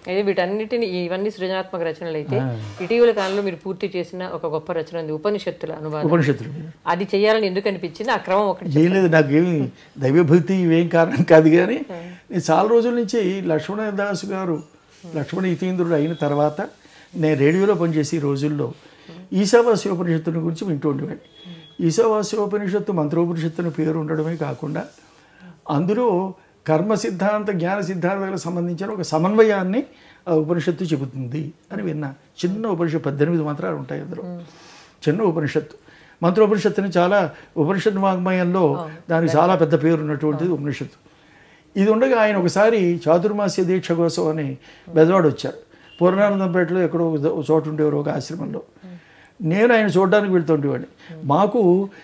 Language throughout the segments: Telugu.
అయితే వీటన్నిటిని ఇవన్నీ సృజనాత్మక రచనలు అయితే ఇటీవల కాలంలో మీరు పూర్తి చేసిన ఒక గొప్ప రచన ఉంది ఉపనిషత్తుల అనువాదం. ఉపనిషత్తులు అది చేయాలని ఎందుకు అనిపించింది? ఆ క్రమం ఒకటి ఏం లేదు, నాకేమి దైవభక్తి ఇవేం కారణం కాదు. కానీ నేను చాలా రోజుల నుంచి లక్ష్మణదాస్ గారు లక్ష్మణ యతీంద్రుడు అయిన తర్వాత నేను రేడియోలో పనిచేసి రోజుల్లో ఈశావాస్యోపనిషత్తుని గురించి వింటూ ఉండేవాడిని. ఈశావాస్యోపనిషత్తు మంత్రోపనిషత్తుని పేరు ఉండడమే కాకుండా అందులో కర్మ సిద్ధాంత జ్ఞాన సిద్ధాంతాలకు సంబంధించిన ఒక సమన్వయాన్ని ఆ ఉపనిషత్తు చెబుతుంది అని విన్నా. చిన్న ఉపనిషత్తు 18 మంత్రాలు ఉంటాయి అందులో. చిన్న ఉపనిషత్తు మంత్రోపనిషత్తుని చాలా ఉపనిషత్తు వాగ్మయంలో దానికి చాలా పెద్ద పేరు ఉన్నటువంటిది ఉపనిషత్తు. ఇది ఉండగా ఆయన ఒకసారి చాతుర్మాస్య దీక్ష కోసం అని బెజవాడ వచ్చారు. పూర్ణానందంపేటలో ఎక్కడో చోటు ఉండేవారు ఒక ఆశ్రమంలో. నేను ఆయన చూడడానికి వెళ్తుండేవాడిని. మాకు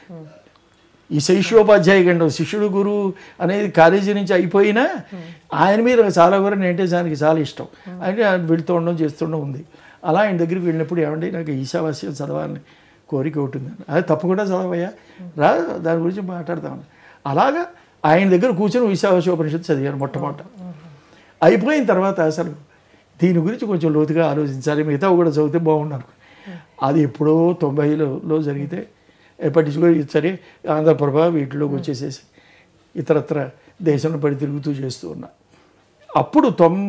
ఈ శిష్యోపాధ్యాయ గండం శిష్యుడు గురువు అనేది కాలేజీ నుంచి అయిపోయినా ఆయన మీద చాలా కూడా నేంటే దానికి చాలా ఇష్టం. అంటే ఆయన వెళ్తూ ఉండడం చేస్తుండడం ఉంది. అలా ఆయన దగ్గరికి వెళ్ళినప్పుడు ఏమండి నాకు ఈశావాస్యం చదవాలని కోరిక ఉంటుంది. అది తప్పకుండా చదవయ్యా రా దాని గురించి మాట్లాడతామని. అలాగా ఆయన దగ్గర కూర్చొని ఈశావాస్యోపనిషత్తు చదివాను మొట్టమొదట. అయిపోయిన తర్వాత అసలు దీని గురించి కొంచెం లోతుగా ఆలోచించాలి, మిగతా కూడా చదివితే బాగున్నాను. అది ఎప్పుడో 90లలో జరిగితే పట్టించుకో సరే ఆంధ్రప్రభ వీటిలోకి వచ్చేసేసి ఇతరత్ర దేశంలో పడి తిరుగుతూ చేస్తూ ఉన్నా. అప్పుడు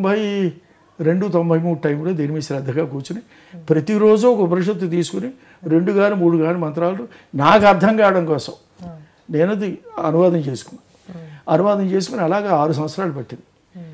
92, 93 టైంలో దీని మీద శ్రద్ధగా కూర్చుని ప్రతిరోజు ఒక ఉపనిషత్తు తీసుకుని 2 గాని 3 గాని మంత్రాలు నాకు అర్థం కావడం కోసం నేను అది అనువాదం చేసుకుని అలాగా 6 సంవత్సరాలు పట్టింది.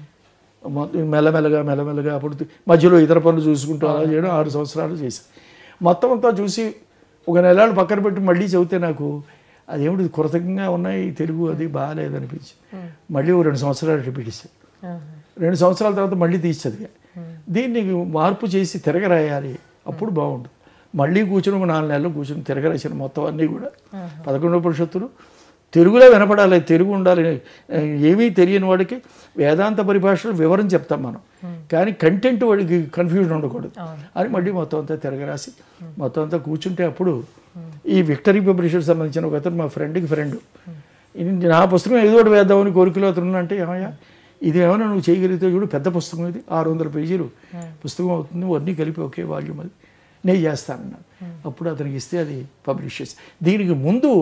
మెల్లమెల్లగా అప్పుడు మధ్యలో ఇతర పనులు చూసుకుంటూ అలా చేయడం 6 సంవత్సరాలు చేశాను. మొత్తం అంతా చూసి ఒక నెలలు పక్కన పెట్టి మళ్ళీ చదివితే నాకు అదేమిటి కృతజ్ఞంగా ఉన్నాయి తెలుగు అది బాగాలేదనిపించి మళ్ళీ 2 సంవత్సరాలు రిపీట్ చేశాను. 2 సంవత్సరాల తర్వాత మళ్ళీ తీసి చదివా. దీన్ని మార్పు చేసి తిరగరాయాలి అప్పుడు బాగుంటుంది. మళ్ళీ కూర్చొని 4 నెలలు కూర్చొని తిరగరాసిన మొత్తం అన్నీ కూడా 11 ఉపనిషత్తులు తెలుగులో వినపడాలి, తెలుగు ఉండాలి. ఏమీ తెలియని వాడికి వేదాంత పరిభాషలో వివరం చెప్తాం మనం, కానీ కంటెంట్ వాడికి కన్ఫ్యూజన్ ఉండకూడదు అని మళ్ళీ మొత్తం అంతా తిరగరాసి మొత్తం అంతా కూర్చుంటే అప్పుడు ఈ విక్టరీ పబ్లిషర్కి సంబంధించిన ఒక అతను మా ఫ్రెండ్ నా పుస్తకం ఏదో ఒకటి వేద్దామని కోరికలో అతను అంటే ఏమయ్యా ఇది ఏమైనా నువ్వు చేయగలిగితే చూడు పెద్ద పుస్తకం ఇది 600 పేజీలు పుస్తకం అవుతుంది, అన్నీ కలిపి ఒకే వాల్యూమ్ అది నేను చేస్తానన్నాను. అప్పుడు అతనికి ఇస్తే అది పబ్లిష్ చేసి దీనికి ముందు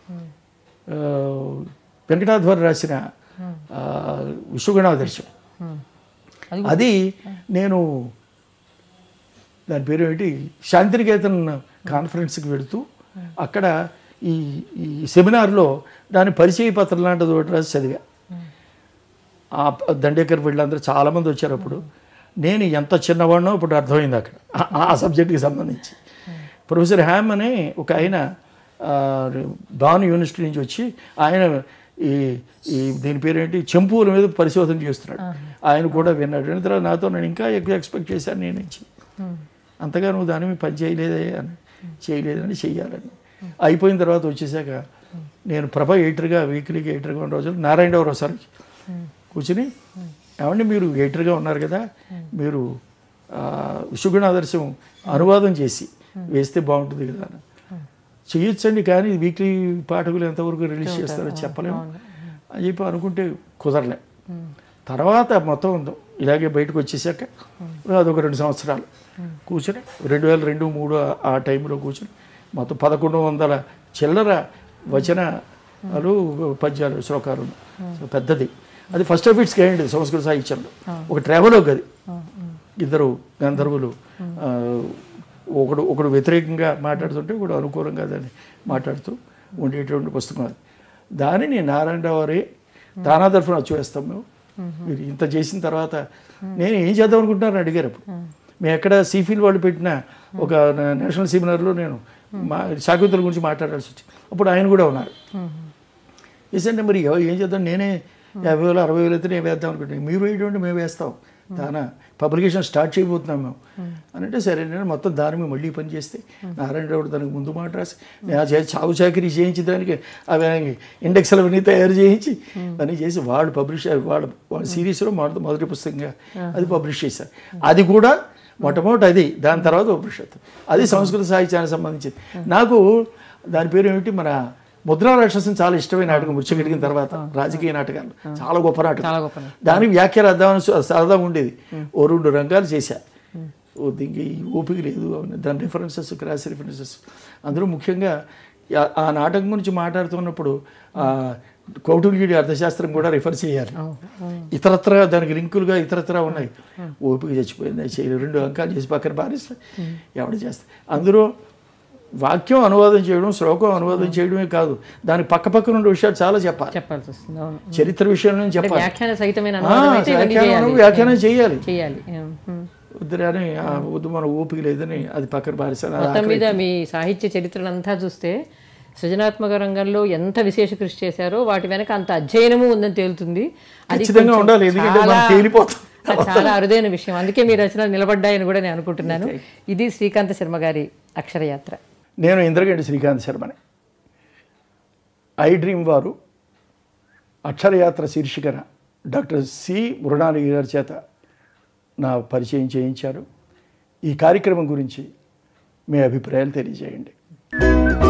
వెంకటాధ్వర్ రాసిన విశ్వగణాదర్శం అది నేను దాని పేరు ఏంటి శాంతినికేతన్ కాన్ఫరెన్స్కి వెళుతూ అక్కడ ఈ సెమినార్లో దాని పరిచయ పత్రం లాంటిది ఒకటి రాసి చదివా. ఆ దండేకర్ వీళ్ళందరూ చాలామంది వచ్చారు. అప్పుడు నేను ఎంత చిన్నవాడినో ఇప్పుడు అర్థమైంది అక్కడ ఆ సబ్జెక్ట్కి సంబంధించి. ప్రొఫెసర్ హ్యామ్ అనే ఒక ఆయన డాన్ యూనివర్సిటీ నుంచి వచ్చి ఆయన ఈ దీని పేరేంటి చెంపుల మీద పరిశోధన చేస్తున్నాడు. ఆయన కూడా విన్నాడు. విన్న తర్వాత నాతో నేను ఇంకా ఎక్కువ ఎక్స్పెక్ట్ చేశాను నేను నుంచి అంతగా నువ్వు దాని మీద పని చేయలేదని చెయ్యాలని. అయిపోయిన తర్వాత వచ్చేసాక నేను ప్రభ ఎడిటర్గా వీక్లీకి ఎడిటర్గా ఉన్న రోజులు నారాయణరావు ఒకసారి కూర్చుని ఏమంటే మీరు ఎడిటర్గా ఉన్నారు కదా, మీరు విశ్వగుణాదర్శం అనువాదం చేసి వేస్తే బాగుంటుంది కదా అని. చేయొచ్చండి, కానీ వీక్లీ పాఠకులు ఎంతవరకు రిలీజ్ చేస్తారో చెప్పలేము అని చెప్పి అనుకుంటే కుదరలే. తర్వాత మొత్తం ఇలాగే బయటకు వచ్చేసాక అదొక 2 సంవత్సరాలు కూర్చొని 2002, 2003 ఆ టైంలో కూర్చొని మొత్తం 1100 చిల్లర వచనాలు పద్యాలు శ్లోకాలు పెద్దది. అది ఫస్ట్ ఆఫ్ ఇట్స్ కైండ్ సంస్కృత సాహిత్యంలో. ఒక ట్రావెలోగ్ అది. 2 గంధర్వులు ఒకడు వ్యతిరేకంగా మాట్లాడుతుంటే ఒకడు అనుకూలంగా దాన్ని మాట్లాడుతూ ఉండేటువంటి పుస్తకం అది. దానిని నారాయణరావు వారి దానాదర్పణ వచ్చి వేస్తాం మేము. మీరు ఇంత చేసిన తర్వాత నేను ఏం చేద్దాం అనుకుంటున్నారని అడిగారు. అప్పుడు మేము ఎక్కడ సీఫీల్ వాళ్ళు పెట్టిన ఒక నేషనల్ సెమినార్లో నేను శాకుంతల గురించి మాట్లాడాల్సి వచ్చింది. అప్పుడు ఆయన కూడా ఉన్నారు. వేసంటే మరి ఏం చేద్దాం, నేనే 50,000 60,000 అయితే నేను వేద్దాం అనుకుంటున్నాను, మీరు వేయడం మేము వేస్తాం, దాని పబ్లికేషన్ స్టార్ట్ చేయబోతున్నాం మేము అని అంటే సరే. నేను మొత్తం దాని మీద మళ్ళీ పని చేస్తే నారాయణరావు దానికి ముందు మాట రాసి నేను చావు చాకరీ చేయించి దానికి అవి ఇండెక్స్లు అవన్నీ తయారు చేయించి అన్నీ చేసి వాళ్ళు పబ్లిష్ వాళ్ళ సిరీస్లో మొదటి పుస్తకంగా అది పబ్లిష్ చేశారు. అది కూడా మొట్టమొదటి అది. దాని తర్వాత ఉపనిషత్తు అది సంస్కృత సాహిత్యానికి సంబంధించింది. నాకు దాని పేరు ఏమిటి మన ముద్రా రాక్షసం చాలా ఇష్టమైన నాటకం మృత్యుగడిగిన తర్వాత రాజకీయ నాటకాలు చాలా గొప్ప నాటకం. దానికి వ్యాఖ్య రాద్దామని సరదా ఉండేది. ఓ 2 రంగాలు చేశా. దీనికి ఓపిక లేదు. దాని రిఫరెన్సెస్ క్రాస్ రిఫరెన్సెస్ అందులో ముఖ్యంగా ఆ నాటకం గురించి మాట్లాడుతున్నప్పుడు కౌటిల్యుడి అర్థశాస్త్రం కూడా రిఫర్ చేయాలి. ఇతరత్ర దానికి లింకులుగా ఇతరత్ర ఉన్నాయి. ఓపిక చచ్చిపోయింది. 2 అంకాలు చేసి పక్కన పారేస్తే ఎవడు చేస్తా. అందులో వాక్యం అనువాదం చేయడం, శ్లోకం అనువాదం చేయడమే కాదు, దాని పక్క ఉన్న విషయాలు చాలా చెప్పాల్సి వస్తుంది. చరిత్ర విషయం నుంచి చెప్పాలి, వ్యాఖ్యానం చేయాలి. వద్దురని వద్దు మన ఓపిక లేదని అది పక్కన పారేసాను. మొత్తం మీద మీ సాహిత్య చరిత్రనంతా చూస్తే సృజనాత్మక రంగంలో ఎంత విశేష కృషి చేశారో వాటి వెనక అంత అధ్యయనము ఉందని తేలుతుంది. అది చాలా అరుదైన విషయం. అందుకే మీ రచనలు నిలబడ్డాయని కూడా నేను అనుకుంటున్నాను. ఇది శ్రీకాంత్ శర్మ గారి అక్షరయాత్ర. నేను ఇంద్రగంటి శ్రీకాంత్ శర్మని. iDream వారు అక్షరయాత్ర శీర్షికన డాక్టర్ సి మృణాలిని గారి చేత నా పరిచయం చేయించారు. ఈ కార్యక్రమం గురించి మీ అభిప్రాయాలు తెలియజేయండి.